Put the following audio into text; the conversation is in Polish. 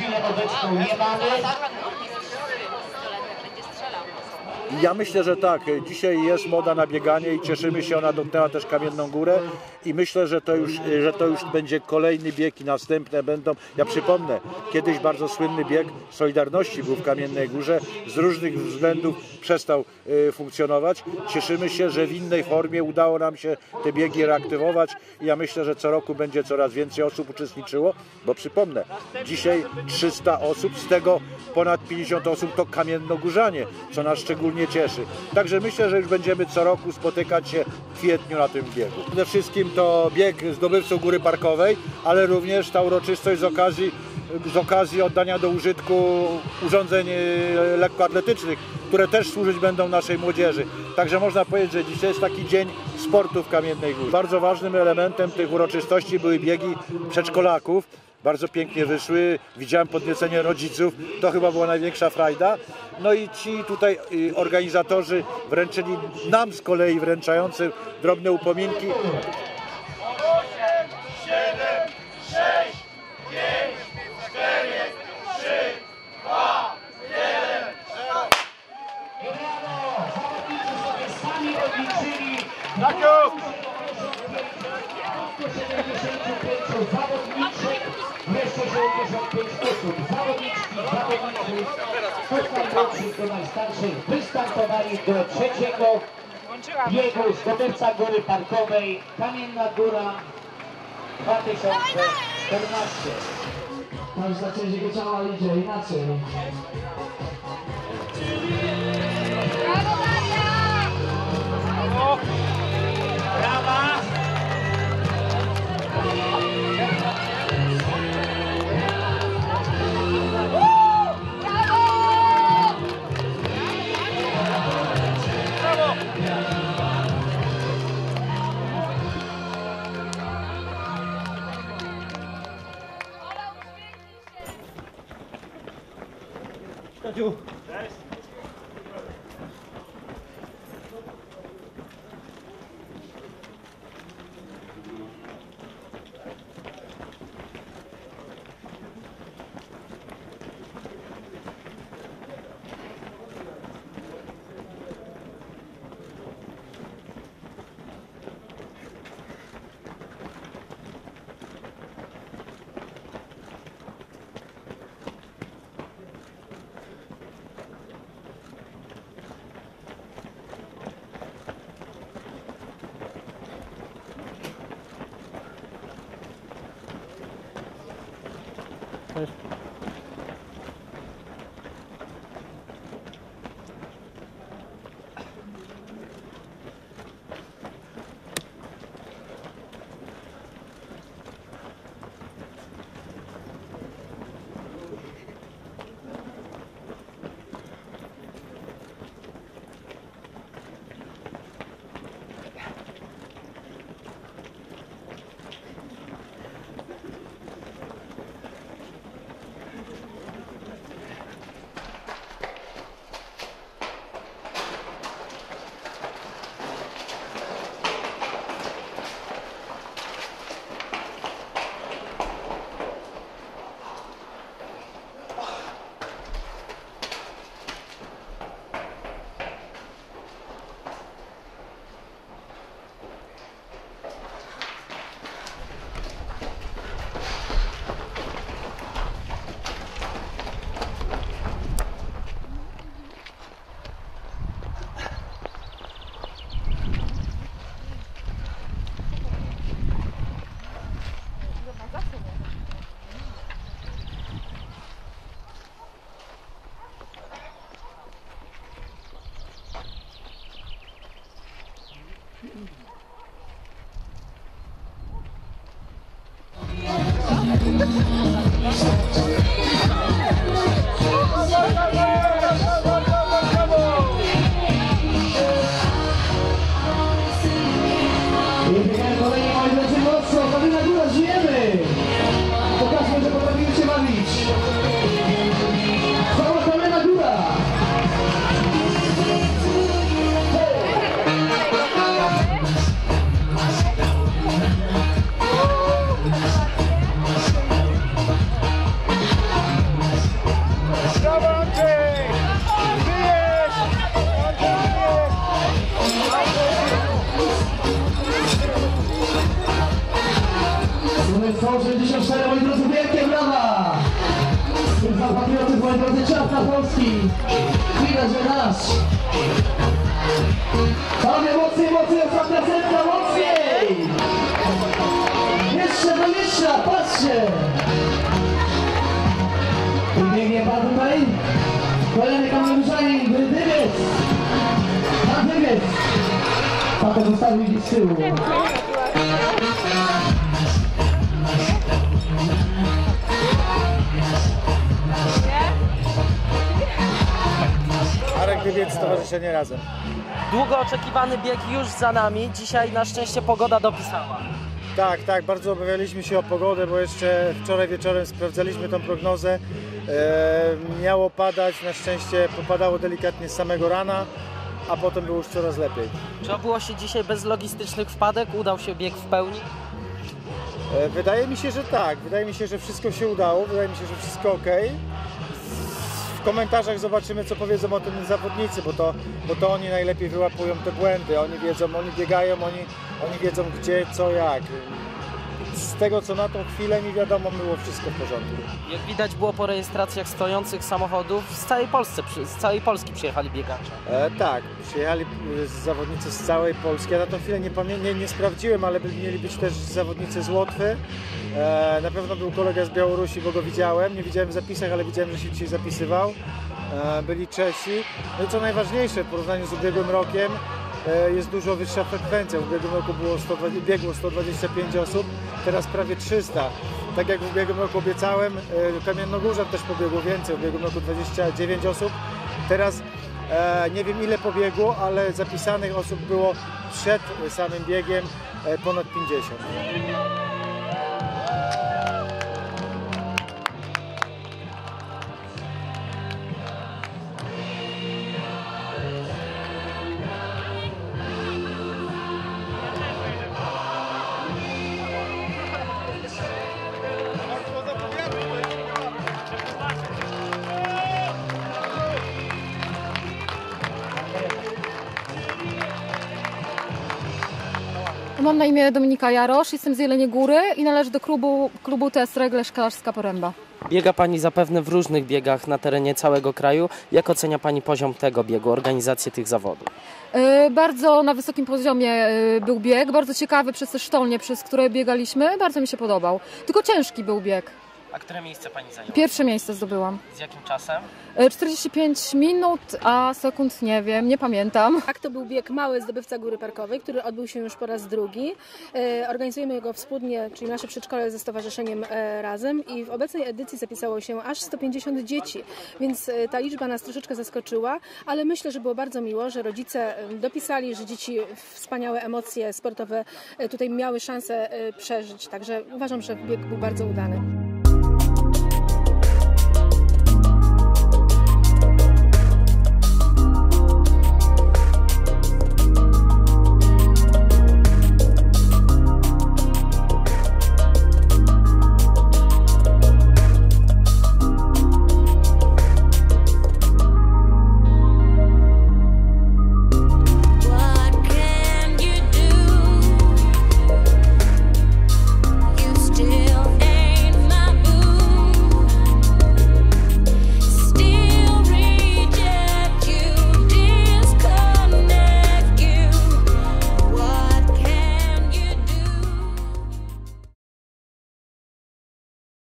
chwilę obecną nie mamy. Ja myślę, że tak. Dzisiaj jest moda na bieganie i cieszymy się, ona dotknęła też Kamienną Górę i myślę, że to już będzie kolejny bieg i następne będą. Ja przypomnę, kiedyś bardzo słynny bieg Solidarności był w Kamiennej Górze, z różnych względów przestał funkcjonować. Cieszymy się, że w innej formie udało nam się te biegi reaktywować i ja myślę, że co roku będzie coraz więcej osób uczestniczyło, bo przypomnę, dzisiaj 300 osób, z tego ponad 50 osób to kamiennogórzanie, co nas szczególnie cieszy. Także myślę, że już będziemy co roku spotykać się w kwietniu na tym biegu. Przede wszystkim to bieg zdobywcą Góry Parkowej, ale również ta uroczystość z okazji oddania do użytku urządzeń lekkoatletycznych, które też służyć będą naszej młodzieży. Także można powiedzieć, że dzisiaj jest taki dzień sportu w Kamiennej Górze. Bardzo ważnym elementem tych uroczystości były biegi przedszkolaków. Bardzo pięknie wyszły, widziałem podniecenie rodziców, to chyba była największa frajda. No i ci tutaj organizatorzy wręczyli nam z kolei wręczającym drobne upominki. 8, 7, 6, 5, 4, 3, 2, 1, 0. Brawo! Zawodnicy sobie sami odliczyli 175 zawodniczych, wreszcie 75 osób. Zawodniczki, zawodnicy od najmłodszych do najstarszych wystartowali do trzeciego biegu zdobywca Góry Parkowej Kamienna Góra 2014. To już znaczy, że jego ciała idzie inaczej. Brawo, Maria! Brawa! Cześć. Polski. Widać, że nasz. Panie, mocniej, mocniej, ostatnia setka, mocniej! Jeszcze do mistrza, patrzcie! I biegnie pan tutaj. Kolejny kameruszanin, Dywiec. Pan Dywiec. Pan to zostawił gdzieś z tyłu. Arek Dywiec, Stowarzyszenie Razem. Długo oczekiwany bieg już za nami. Dzisiaj na szczęście pogoda dopisała. Tak, tak, bardzo obawialiśmy się o pogodę, bo jeszcze wczoraj wieczorem sprawdzaliśmy tą prognozę. Miało padać, na szczęście popadało delikatnie z samego rana, a potem było już coraz lepiej. Czy obyło się dzisiaj bez logistycznych wpadek? Udał się bieg w pełni? Wydaje mi się, że tak. Wydaje mi się, że wszystko się udało. Wydaje mi się, że wszystko ok. W komentarzach zobaczymy, co powiedzą o tym zawodnicy, bo to oni najlepiej wyłapują te błędy. Oni wiedzą, oni biegają, oni wiedzą gdzie, co, jak. Z tego, co na tą chwilę mi wiadomo, było wszystko w porządku. Jak widać było po rejestracjach stojących samochodów, z całej Polski przyjechali biegacze. Tak, przyjechali zawodnicy z całej Polski. Ja na tą chwilę nie sprawdziłem, ale mieli być też zawodnicy z Łotwy. Na pewno był kolega z Białorusi, bo go widziałem. Nie widziałem w zapisach, ale widziałem, że się dzisiaj zapisywał. Byli Czesi. No i co najważniejsze, w porównaniu z ubiegłym rokiem jest dużo wyższa frekwencja. W ubiegłym roku biegło 125 osób, teraz prawie 300. Tak jak w ubiegłym roku obiecałem, Kamiennogórzan też pobiegło więcej. W ubiegłym roku 29 osób. Teraz nie wiem ile pobiegło, ale zapisanych osób było przed samym biegiem ponad 50. Mam na imię Dominika Jarosz, jestem z Jeleniej Góry i należę do klubu TS Regle Szklarska Poręba. Biega Pani zapewne w różnych biegach na terenie całego kraju. Jak ocenia Pani poziom tego biegu, organizację tych zawodów? Bardzo na wysokim poziomie był bieg, bardzo ciekawy przez te sztolnie, przez które biegaliśmy, bardzo mi się podobał. Tylko ciężki był bieg. A które miejsce Pani zajęła? Pierwsze miejsce zdobyłam. Z jakim czasem? 45 minut, a sekund nie wiem, nie pamiętam. Tak, to był bieg Mały Zdobywca Góry Parkowej, który odbył się już po raz drugi. Organizujemy go wspólnie, czyli nasze przedszkole ze Stowarzyszeniem Razem i w obecnej edycji zapisało się aż 150 dzieci, więc ta liczba nas troszeczkę zaskoczyła, ale myślę, że było bardzo miło, że rodzice dopisali, że dzieci wspaniałe emocje sportowe tutaj miały szansę przeżyć, także uważam, że bieg był bardzo udany.